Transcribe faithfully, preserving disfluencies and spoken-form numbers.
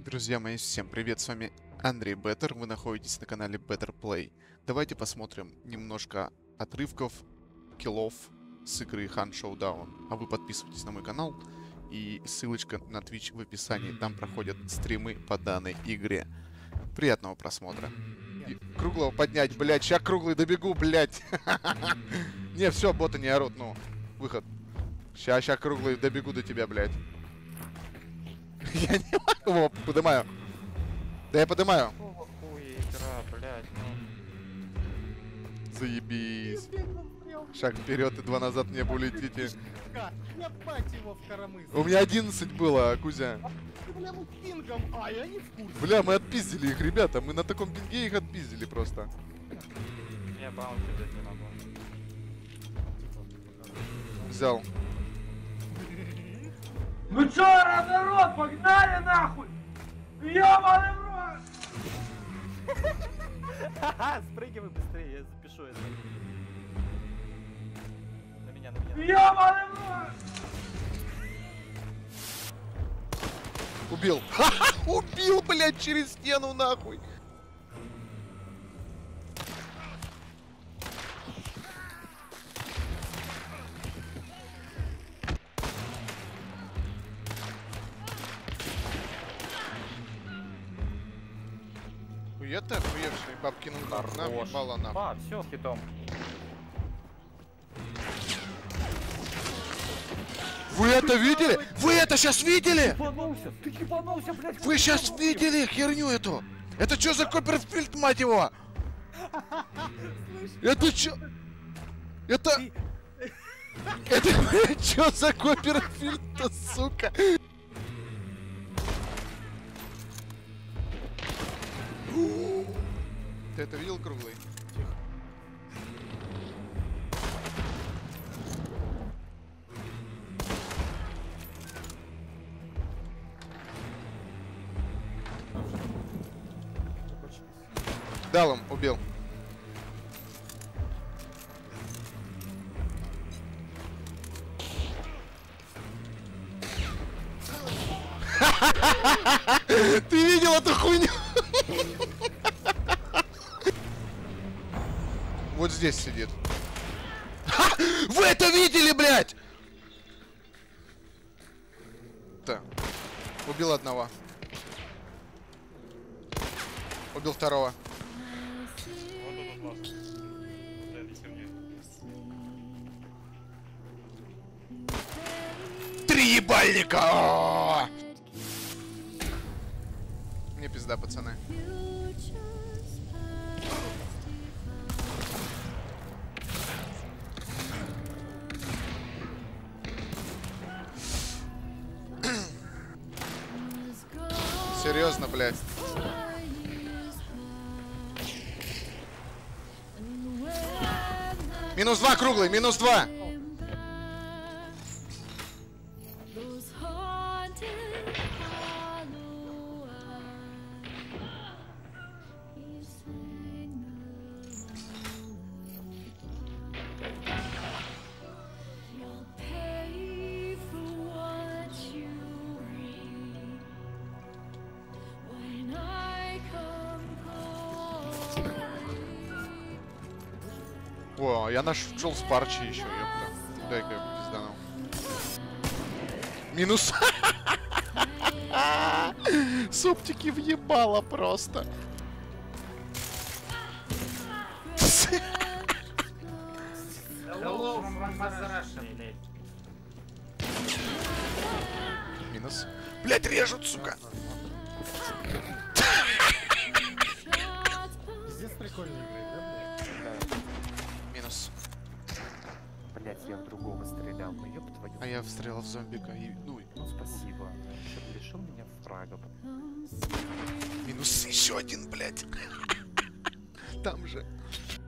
Друзья мои, всем привет, с вами Андрей Беттер, вы находитесь на канале Better Play. Давайте посмотрим немножко отрывков, киллов с игры Hunt Showdown. А вы подписывайтесь на мой канал, и ссылочка на Twitch в описании, там проходят стримы по данной игре. Приятного просмотра. И круглого поднять, блядь, ща круглый добегу, блядь. Не, все, боты не орут, ну, выход. Ща, ща круглый добегу до тебя, блядь. Я не могу, подымаю. Да я подымаю. Какого хуя игра, блядь, ну. Заебись. Шаг вперед и два назад в небо улетите. Ебать его в коромысло. У меня одиннадцать было, Кузя. Ты, бля, мы пингом, а я не в курсе. Бля, мы отпиздили их, ребята. Мы на таком пинге их отпиздили просто. Я баунти дать не могу. Взял. Ну чё, народ, погнали нахуй! Ёбаный в рот! Ха-ха, спрыгивай быстрее, я запишу это. На меня, на меня. Ёбаный в рот! Убил. Ха-ха, убил, блядь, через стену, нахуй. Хуета, охуевший, бабкину нахуй, нам ебало нахуй. А, все, хитом. Вы это видели? Вы это сейчас видели? Ебанулся! Ты ебанулся, блядь! Вы сейчас видели херню эту? Это что за Копперфильд, мать его? Это что? Это... Это что за Копперфильд-то, сука? Ты это видел, круглый? Тихо. Дал им, убил. Ты видел эту хуйню? Вот здесь сидит. Ха! Вы это видели, блядь? Так. Убил одного. Убил второго. Три ебальника! Мне пизда, пацаны. Серьезно, блядь. Минус два, круглый, минус два. О, я нашел спарчи еще, ёпта. Дай-ка я пизданул. Минус. С оптики въебало просто. Hello from Russian. Минус. Блять, режут, сука. Здесь прикольно играть, да, блядь? Минус. Блять, я в другого стрелял, ну ёб твою. А я встрелил в зомбика и... Ну, Ну спасибо. Что лишил меня фрага. минус еще один, блядь. Там же.